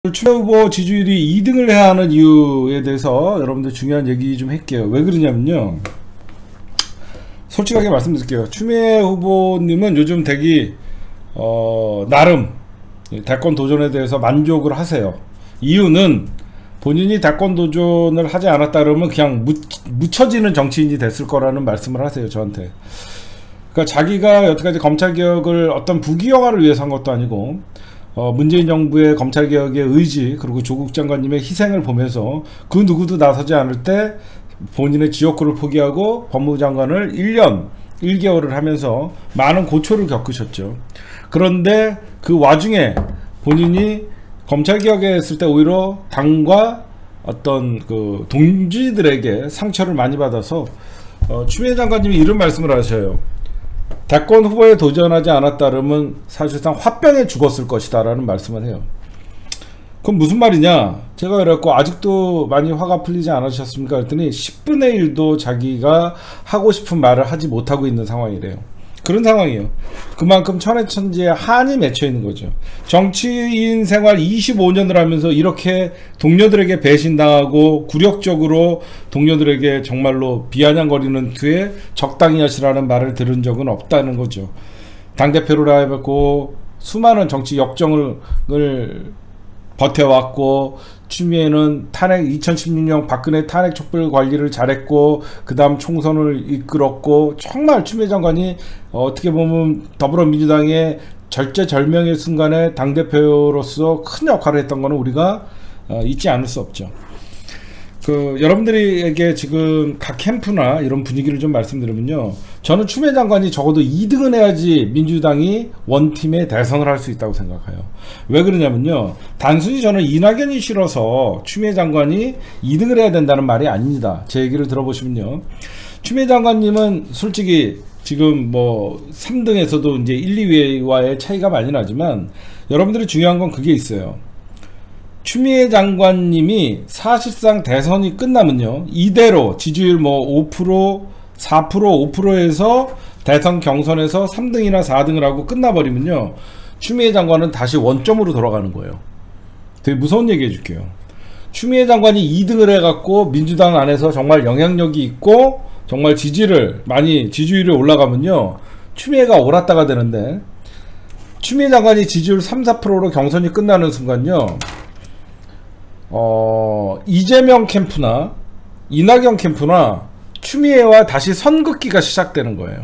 추미애 후보 지지율이 2등을 해야 하는 이유에 대해서 여러분들 중요한 얘기 좀 할게요. 왜 그러냐면요, 솔직하게 말씀드릴게요. 추미애 후보님은 요즘 대기 나름 대권 도전에 대해서 만족을 하세요. 이유는 본인이 대권 도전을 하지 않았다 그러면 그냥 묻혀지는 정치인이 됐을 거라는 말씀을 하세요, 저한테. 그러니까 자기가 여태까지 검찰개혁을 어떤 부귀영화를 위해서 한 것도 아니고 문재인 정부의 검찰개혁의 의지, 그리고 조국 장관님의 희생을 보면서 그 누구도 나서지 않을 때 본인의 지역구를 포기하고 법무부 장관을 1년 1개월을 하면서 많은 고초를 겪으셨죠. 그런데 그 와중에 본인이 검찰개혁에 했을 때 오히려 당과 어떤 그 동지들에게 상처를 많이 받아서 추미애 장관님이 이런 말씀을 하셔요. 대권 후보에 도전하지 않았다면 사실상 화병에 죽었을 것이다 라는 말씀을 해요. 그럼 무슨 말이냐, 제가 그래갖고 아직도 많이 화가 풀리지 않으셨습니까 그랬더니 10분의 1도 자기가 하고 싶은 말을 하지 못하고 있는 상황이래요. 그런 상황이에요. 그만큼 천하천지에 한이 맺혀 있는 거죠. 정치인 생활 25년을 하면서 이렇게 동료들에게 배신당하고 굴욕적으로 동료들에게 정말로 비아냥거리는 뒤에 적당히 하시라는 말을 들은 적은 없다는 거죠. 당대표를 해봤고 수많은 정치 역정을 버텨왔고, 추미애는 탄핵 2016년 박근혜 탄핵 촛불 관리를 잘했고, 그 다음 총선을 이끌었고, 정말 추미애 장관이 어떻게 보면 더불어민주당의 절제절명의 순간에 당대표로서 큰 역할을 했던 거는 우리가 잊지 않을 수 없죠. 여러분들에게 지금 각 캠프나 이런 분위기를 좀 말씀드리면요, 저는 추미애 장관이 적어도 2등은 해야지 민주당이 원팀에 대선을 할 수 있다고 생각해요. 왜 그러냐면요, 단순히 저는 이낙연이 싫어서 추미애 장관이 2등을 해야 된다는 말이 아닙니다. 제 얘기를 들어보시면요, 추미애 장관님은 솔직히 지금 뭐 3등에서도 이제 1, 2위와의 차이가 많이 나지만, 여러분들이 중요한 건 그게 있어요. 추미애 장관님이 사실상 대선이 끝나면요, 이대로 지지율 뭐 5%, 4%, 5%에서 대선 경선에서 3등이나 4등을 하고 끝나버리면요, 추미애 장관은 다시 원점으로 돌아가는 거예요. 되게 무서운 얘기 해줄게요. 추미애 장관이 2등을 해갖고 민주당 안에서 정말 영향력이 있고 정말 지지율이 올라가면요, 추미애가 옳았다가 되는데, 추미애 장관이 지지율 3, 4%로 경선이 끝나는 순간요, 이재명 캠프나 이낙연 캠프나 추미애와 다시 선긋기가 시작되는 거예요.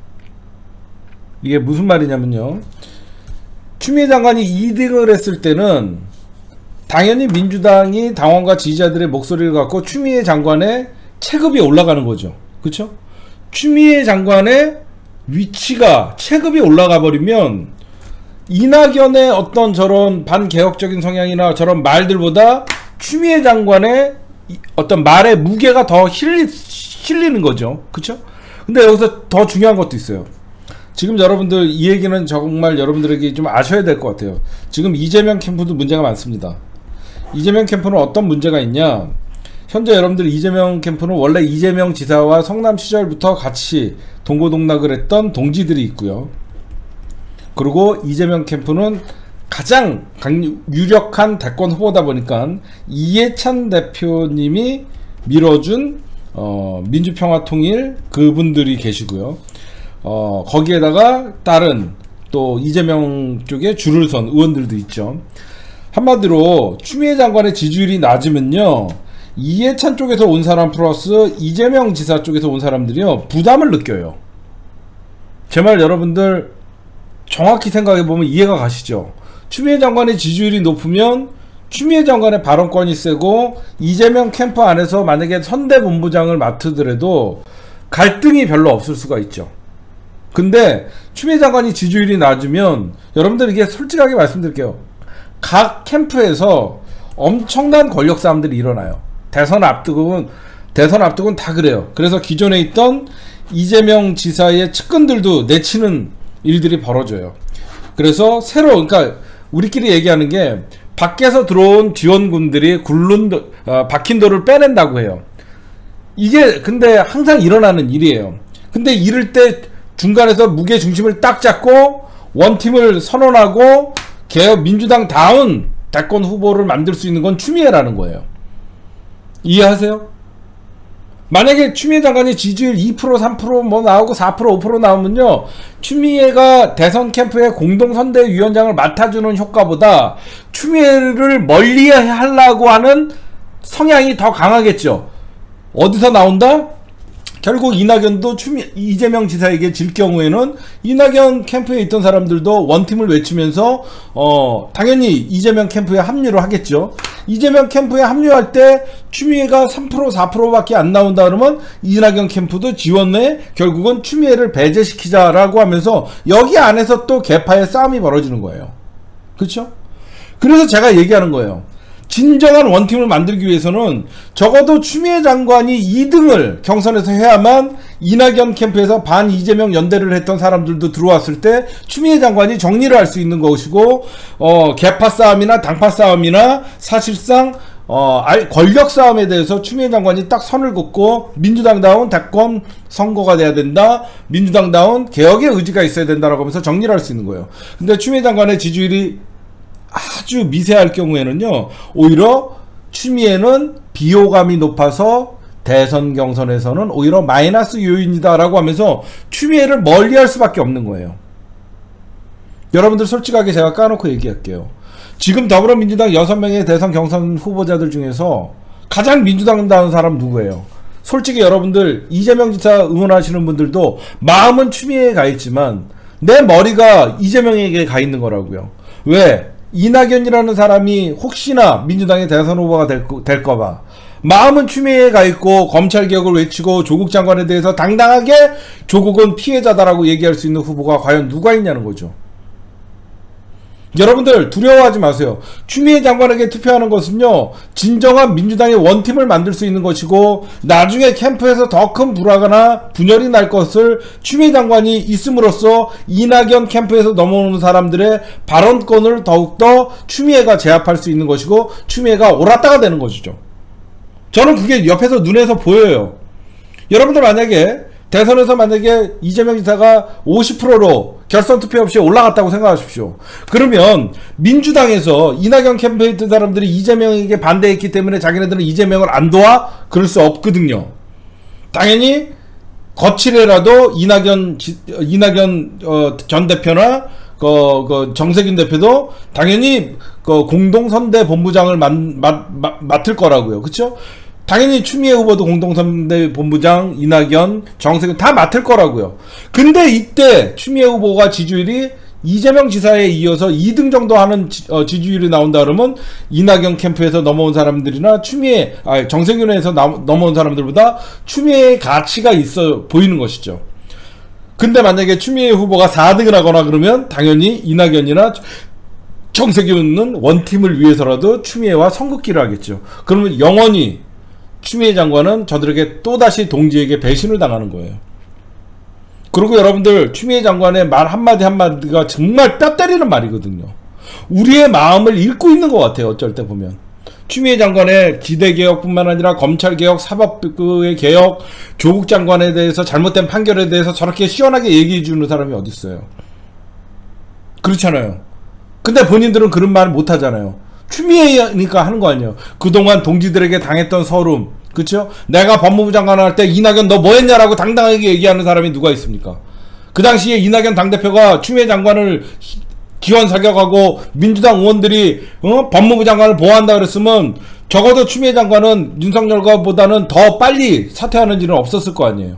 이게 무슨 말이냐면요, 추미애 장관이 2등을 했을 때는 당연히 민주당이 당원과 지지자들의 목소리를 갖고 추미애 장관의 체급이 올라가는 거죠. 그쵸? 추미애 장관의 위치가, 체급이 올라가 버리면 이낙연의 어떤 저런 반개혁적인 성향이나 저런 말들보다 추미애 장관의 어떤 말의 무게가 더 실리는 거죠. 그쵸? 근데 여기서 더 중요한 것도 있어요. 지금 여러분들 이 얘기는 정말 여러분들에게 좀 아셔야 될 것 같아요. 지금 이재명 캠프도 문제가 많습니다. 이재명 캠프는 어떤 문제가 있냐, 현재 여러분들 이재명 캠프는 원래 이재명 지사와 성남 시절부터 같이 동고동락을 했던 동지들이 있고요. 그리고 이재명 캠프는 가장 유력한 대권 후보다 보니까 이해찬 대표님이 밀어준 민주평화통일 그분들이 계시고요. 거기에다가 다른 또 이재명 쪽에 줄을 선 의원들도 있죠. 한마디로 추미애 장관의 지지율이 낮으면요, 이해찬 쪽에서 온 사람 플러스 이재명 지사 쪽에서 온 사람들이요, 부담을 느껴요. 제 말 여러분들 정확히 생각해보면 이해가 가시죠? 추미애 장관의 지지율이 높으면 추미애 장관의 발언권이 세고, 이재명 캠프 안에서 만약에 선대본부장을 맡으더라도 갈등이 별로 없을 수가 있죠. 근데 추미애 장관이 지지율이 낮으면, 여러분들 이게 솔직하게 말씀드릴게요, 각 캠프에서 엄청난 권력 싸움들이 일어나요. 대선 앞두고는 다 그래요. 그래서 기존에 있던 이재명 지사의 측근들도 내치는 일들이 벌어져요. 그래서 그러니까 우리끼리 얘기하는 게, 밖에서 들어온 지원군들이 박힌 돌을 빼낸다고 해요. 이게 근데 항상 일어나는 일이에요. 근데 이럴 때 중간에서 무게 중심을 딱 잡고 원팀을 선언하고 개혁 민주당 다운 대권 후보를 만들 수 있는 건 추미애라는 거예요. 이해하세요? 만약에 추미애 장관이 지지율 2% 3% 뭐 나오고 4% 5% 나오면요, 추미애가 대선 캠프의 공동선대위원장을 맡아주는 효과보다 추미애를 멀리 하려고 하는 성향이 더 강하겠죠. 어디서 나온다? 결국 이낙연도 이재명 지사에게 질 경우에는 이낙연 캠프에 있던 사람들도 원팀을 외치면서 당연히 이재명 캠프에 합류를 하겠죠. 이재명 캠프에 합류할 때 추미애가 3% 4%밖에 안 나온다 그러면 이낙연 캠프도 지원해 결국은 추미애를 배제시키자라고 하면서 여기 안에서 또 개파의 싸움이 벌어지는 거예요. 그렇죠? 그래서 제가 얘기하는 거예요. 진정한 원팀을 만들기 위해서는 적어도 추미애 장관이 2등을 경선에서 해야만 이낙연 캠프에서 반 이재명 연대를 했던 사람들도 들어왔을 때 추미애 장관이 정리를 할 수 있는 것이고, 개파 싸움이나 당파 싸움이나 사실상 권력 싸움에 대해서 추미애 장관이 딱 선을 긋고 민주당다운 대권 선거가 돼야 된다, 민주당다운 개혁의 의지가 있어야 된다라고 하면서 정리를 할 수 있는 거예요. 근데 추미애 장관의 지지율이 아주 미세할 경우에는요, 오히려 추미애는 비호감이 높아서 대선 경선에서는 오히려 마이너스 요인이다 라고 하면서 추미애를 멀리할 수밖에 없는 거예요. 여러분들 솔직하게 제가 까놓고 얘기할게요. 지금 더불어민주당 6명의 대선 경선 후보자들 중에서 가장 민주당다운 사람 누구예요? 솔직히 여러분들 이재명 지사 응원하시는 분들도 마음은 추미애에 가 있지만 내 머리가 이재명에게 가 있는 거라고요. 왜? 이낙연이라는 사람이 혹시나 민주당의 대선 후보가 될까봐 마음은 추미애에 가 있고 검찰개혁을 외치고 조국 장관에 대해서 당당하게 조국은 피해자다라고 얘기할 수 있는 후보가 과연 누가 있냐는 거죠. 여러분들 두려워하지 마세요. 추미애 장관에게 투표하는 것은요, 진정한 민주당의 원팀을 만들 수 있는 것이고 나중에 캠프에서 더 큰 불화나 분열이 날 것을 추미애 장관이 있음으로써 이낙연 캠프에서 넘어오는 사람들의 발언권을 더욱더 추미애가 제압할 수 있는 것이고 추미애가 옳았다가 되는 것이죠. 저는 그게 옆에서 눈에서 보여요. 여러분들 만약에 대선에서 만약에 이재명 지사가 50%로 결선 투표 없이 올라갔다고 생각하십시오. 그러면 민주당에서 이낙연 캠프에 있던 사람들이 이재명에게 반대했기 때문에 자기네들은 이재명을 안 도와? 그럴 수 없거든요. 당연히 거칠애라도 이낙연 전 대표나 정세균 대표도 당연히 공동선대 본부장을 맡을 거라고요. 그쵸? 당연히 추미애 후보도 공동선대 본부장, 이낙연, 정세균 다 맡을 거라고요. 근데 이때 추미애 후보가 지지율이 이재명 지사에 이어서 2등 정도 하는 지지율이 나온다 그러면 이낙연 캠프에서 넘어온 사람들이나 정세균에서 넘어온 사람들보다 추미애의 가치가 있어 보이는 것이죠. 근데 만약에 추미애 후보가 4등을 하거나 그러면 당연히 이낙연이나 정세균은 원팀을 위해서라도 추미애와 선긋기를 하겠죠. 그러면 영원히 추미애 장관은 저들에게 또다시 동지에게 배신을 당하는 거예요. 그리고 여러분들 추미애 장관의 말 한마디 한마디가 정말 뼈 때리는 말이거든요. 우리의 마음을 읽고 있는 것 같아요. 어쩔 때 보면 추미애 장관의 기대개혁뿐만 아니라 검찰개혁, 사법부의 개혁, 조국 장관에 대해서 잘못된 판결에 대해서 저렇게 시원하게 얘기해주는 사람이 어디 있어요. 그렇잖아요. 근데 본인들은 그런 말 못하잖아요. 추미애니까 하는 거 아니에요. 그동안 동지들에게 당했던 서름, 그쵸? 내가 법무부 장관 할 때 이낙연 너 뭐 했냐라고 당당하게 얘기하는 사람이 누가 있습니까? 그 당시에 이낙연 당대표가 추미애 장관을 기원 사격하고 민주당 의원들이 법무부 장관을 보호한다 그랬으면 적어도 추미애 장관은 윤석열과보다는 더 빨리 사퇴하는 일은 없었을 거 아니에요.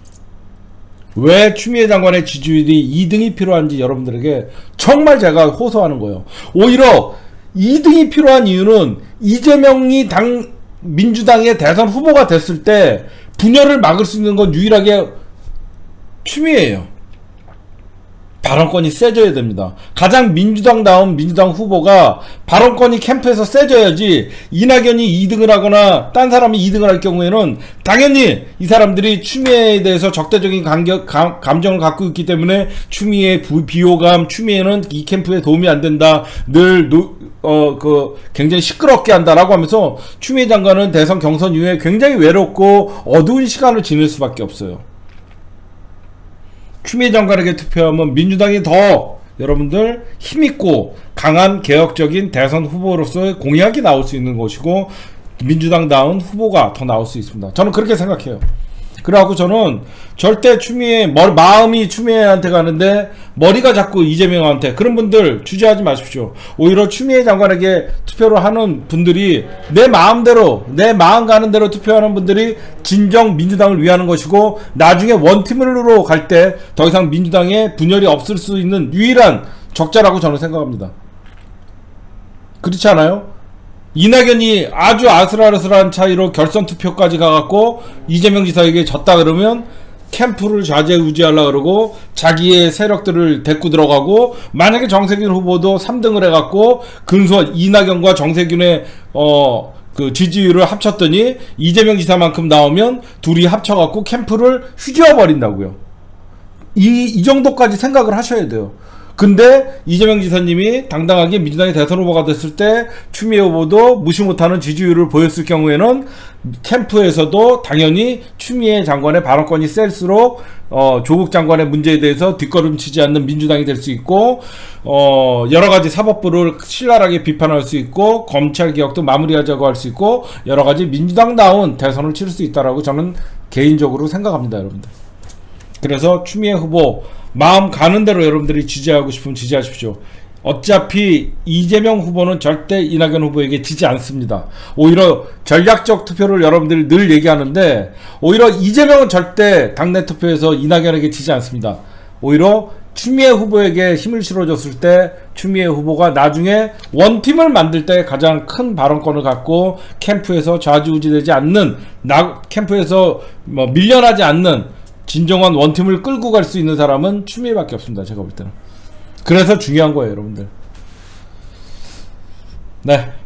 왜 추미애 장관의 지지율이 2등이 필요한지 여러분들에게 정말 제가 호소하는 거예요. 오히려 2등이 필요한 이유는 이재명이 민주당의 대선 후보가 됐을 때 분열을 막을 수 있는 건 유일하게 추미애예요. 발언권이 세져야 됩니다. 가장 민주당다운 민주당 후보가 발언권이 캠프에서 세져야지 이낙연이 2등을 하거나 딴 사람이 2등을 할 경우에는 당연히 이 사람들이 추미애에 대해서 적대적인 감정을 갖고 있기 때문에 추미애 비호감, 추미애는 이 캠프에 도움이 안 된다, 늘 굉장히 시끄럽게 한다라고 하면서 추미애 장관은 대선 경선 이후에 굉장히 외롭고 어두운 시간을 지낼 수밖에 없어요. 추미애 장관에게 투표하면 민주당이 더 여러분들 힘있고 강한 개혁적인 대선 후보로서의 공약이 나올 수 있는 것이고 민주당다운 후보가 더 나올 수 있습니다. 저는 그렇게 생각해요. 그래갖고 저는 절대 추미애 마음이 추미애한테 가는데 머리가 자꾸 이재명한테, 그런 분들 주저하지 마십시오. 오히려 추미애 장관에게 투표를 하는 분들이 내 마음대로, 내 마음 가는 대로 투표하는 분들이 진정 민주당을 위하는 것이고, 나중에 원팀으로 갈 때 더 이상 민주당에 분열이 없을 수 있는 유일한 적자라고 저는 생각합니다. 그렇지 않아요? 이낙연이 아주 아슬아슬한 차이로 결선 투표까지 가갖고 이재명 지사에게 졌다 그러면 캠프를 좌지우지하려고 그러고 자기의 세력들을 데리고 들어가고, 만약에 정세균 후보도 3등을 해갖고 이낙연과 정세균의 그 지지율을 합쳤더니 이재명 지사만큼 나오면 둘이 합쳐갖고 캠프를 휘저어 버린다고요. 이 정도까지 생각을 하셔야 돼요. 근데 이재명 지사님이 당당하게 민주당의 대선 후보가 됐을 때 추미애 후보도 무시 못하는 지지율을 보였을 경우에는 캠프에서도 당연히 추미애 장관의 발언권이 셀수록 조국 장관의 문제에 대해서 뒷걸음치지 않는 민주당이 될 수 있고, 여러가지 사법부를 신랄하게 비판할 수 있고, 검찰개혁도 마무리하자고 할 수 있고, 여러가지 민주당다운 대선을 치를 수 있다라고 저는 개인적으로 생각합니다, 여러분들. 그래서 추미애 후보 마음 가는 대로 여러분들이 지지하고 싶으면 지지하십시오. 어차피 이재명 후보는 절대 이낙연 후보에게 지지 않습니다. 오히려 전략적 투표를 여러분들이 늘 얘기하는데, 오히려 이재명은 절대 당내 투표에서 이낙연에게 지지 않습니다. 오히려 추미애 후보에게 힘을 실어줬을 때 추미애 후보가 나중에 원팀을 만들 때 가장 큰 발언권을 갖고 캠프에서 좌지우지되지 않는, 캠프에서 밀려나지 않는 진정한 원팀을 끌고 갈 수 있는 사람은 추미애밖에 없습니다. 제가 볼 때는. 그래서 중요한 거예요, 여러분들. 네.